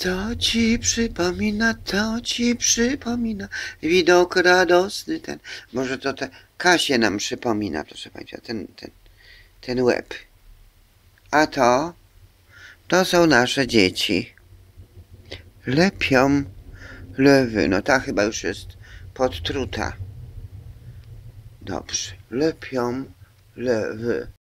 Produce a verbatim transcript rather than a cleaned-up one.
To ci przypomina, to ci przypomina widok radosny ten. Może to te Kasię nam przypomina, proszę Państwa, ten, ten, ten łeb. A to, to są nasze dzieci. Lepią lewy. No ta chyba już jest podtruta. Dobrze. Lepią lewy.